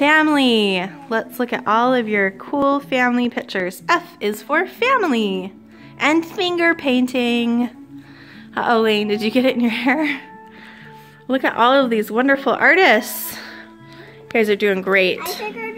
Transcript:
family. Let's look at all of your cool family pictures. F is for family. And finger painting. Uh-oh, Lane, did you get it in your hair? Look at all of these wonderful artists. You guys are doing great.